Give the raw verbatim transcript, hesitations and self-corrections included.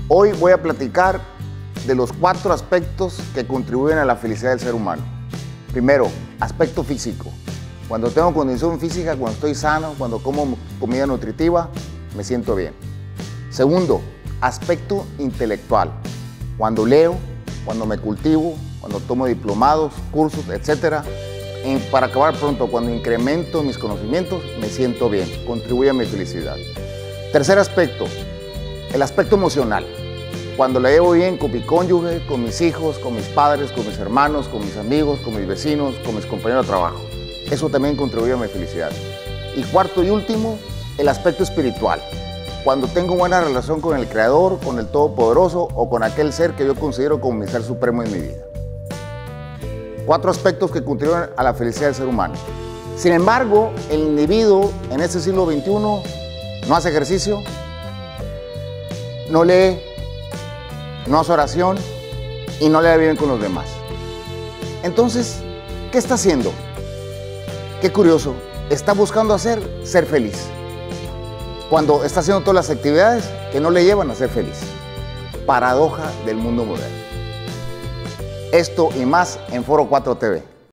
Hoy voy a platicar de los cuatro aspectos que contribuyen a la felicidad del ser humano. Primero, aspecto físico. Cuando tengo condición física, cuando estoy sano, cuando como comida nutritiva, me siento bien. Segundo, aspecto intelectual. Cuando leo, cuando me cultivo, cuando tomo diplomados, cursos, etcétera. Y para acabar pronto, cuando incremento mis conocimientos, me siento bien, contribuye a mi felicidad. Tercer aspecto, el aspecto emocional. Cuando la llevo bien con mi cónyuge, con mis hijos, con mis padres, con mis hermanos, con mis amigos, con mis vecinos, con mis compañeros de trabajo. Eso también contribuye a mi felicidad. Y cuarto y último, el aspecto espiritual. Cuando tengo buena relación con el Creador, con el Todopoderoso o con aquel ser que yo considero como mi ser supremo en mi vida. Cuatro aspectos que contribuyen a la felicidad del ser humano. Sin embargo, el individuo en este siglo veintiuno no hace ejercicio, no lee, no hace oración y no le da bien con los demás. Entonces, ¿qué está haciendo? Qué curioso, está buscando hacer ser feliz, cuando está haciendo todas las actividades que no le llevan a ser feliz. Paradoja del mundo moderno. Esto y más en Foro cuatro T V.